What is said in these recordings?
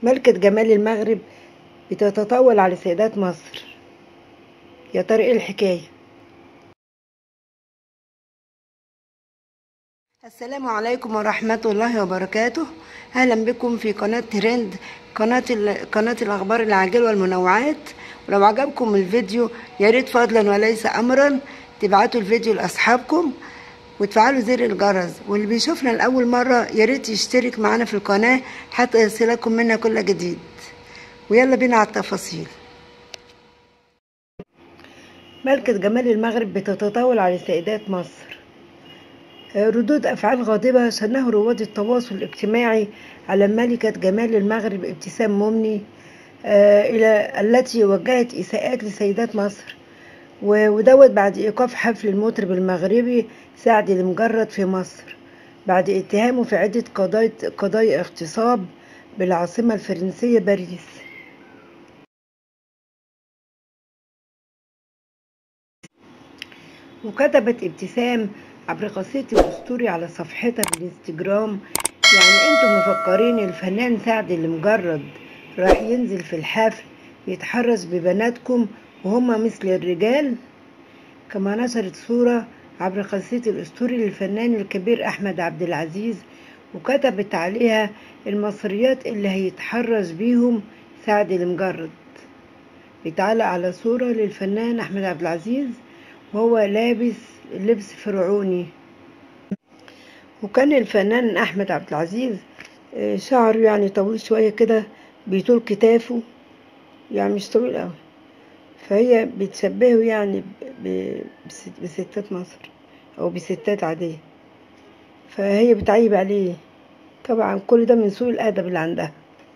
ملكة جمال المغرب بتتطاول على سيدات مصر. يا ترى ايه الحكاية؟ السلام عليكم ورحمة الله وبركاته. اهلا بكم في قناة ترند، قناة الاخبار العاجلة والمنوعات. ولو عجبكم الفيديو يا ريت فضلا وليس امرا تبعتوا الفيديو لاصحابكم وتفعلوا زر الجرس، واللي بيشوفنا لاول مرة يا ريت يشترك معنا في القناة حتى يصلكم منا كل جديد. ويلا بينا على التفاصيل. ملكة جمال المغرب بتتطاول على سيدات مصر. ردود أفعال غاضبة شنه رواد التواصل الاجتماعي على ملكة جمال المغرب ابتسام ممني إلى التي وجهت إساءات لسيدات مصر، ودوت بعد إيقاف حفل المطرب المغربي سعد المجرد في مصر بعد اتهامه في عدة قضايا اغتصاب بالعاصمة الفرنسية باريس. وكتبت ابتسام عبر قصيدة الأسطوري على صفحتها بالانستجرام: يعني انتم مفكرين الفنان سعد المجرد راح ينزل في الحفل يتحرش ببناتكم وهم مثل الرجال؟ كما نشرت صورة عبر قصيدة الأسطوري للفنان الكبير أحمد عبد العزيز وكتبت عليها: المصريات اللي هيتحرش بيهم سعد المجرد. بتعلق على صورة للفنان أحمد عبد العزيز وهو لابس لبس فرعوني. وكان الفنان أحمد عبد العزيز شعره يعني طويل شوية كده بيطول كتافه، يعني مش طويل قوي، فهي بتشبهه يعني بستات مصر أو بستات عادية، فهي بتعيب عليه. طبعا كل ده من سوء الأدب اللي عندها.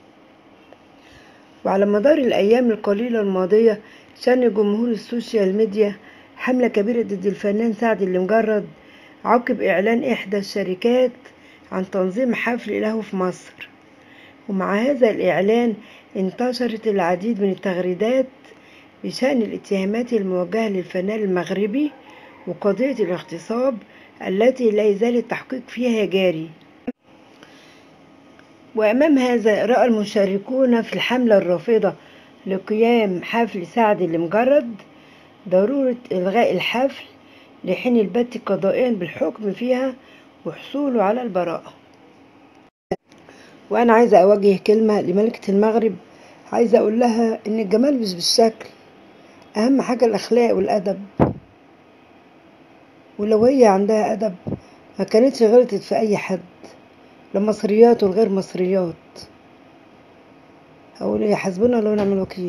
وعلى مدار الأيام القليلة الماضية شن جمهور السوشيال ميديا حملة كبيرة ضد الفنان سعد المجرد عقب إعلان إحدى الشركات عن تنظيم حفل له في مصر. ومع هذا الإعلان انتشرت العديد من التغريدات بشأن الاتهامات الموجهة للفنان المغربي وقضية الاغتصاب التي لا يزال التحقيق فيها جاري. وأمام هذا رأى المشاركون في الحملة الرافضة لقيام حفل سعد المجرد ضرورة إلغاء الحفل لحين البت قضائيا بالحكم فيها وحصوله على البراءة. وأنا عايزة أوجه كلمة لملكة المغرب، عايزة أقول لها إن الجمال مش بالشكل، أهم حاجة الأخلاق والأدب. ولو هي عندها أدب ما كانتش غلطت في أي حد، لا مصريات والغير مصريات. أقول إيه، حسبنا الله ونعم الوكيل.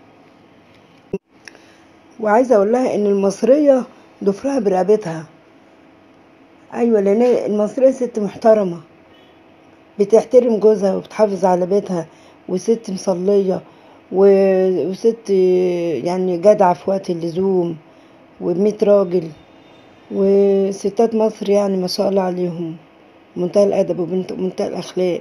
وعايزة أقول لها إن المصرية ضفرها برقبتها. أيوة، لأن المصرية ست محترمة بتحترم جوزها وبتحافظ على بيتها، وست مصلية وست يعني جدعة في وقت اللزوم، وبميت راجل. وستات مصر يعني ما شاء الله عليهم منتهى الأدب ومنتهى الأخلاق.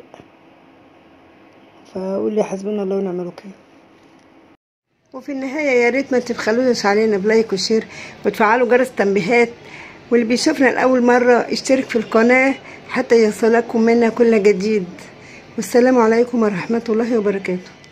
فأقول لي حسبنا الله ونعم الوكيل. وفي النهاية يا ريت ما تبخلوش علينا بلايك وشير وتفعلوا جرس التنبيهات، واللي بيشوفنا لأول مرة اشترك في القناة حتى يصلكم منا كل جديد. والسلام عليكم ورحمة الله وبركاته.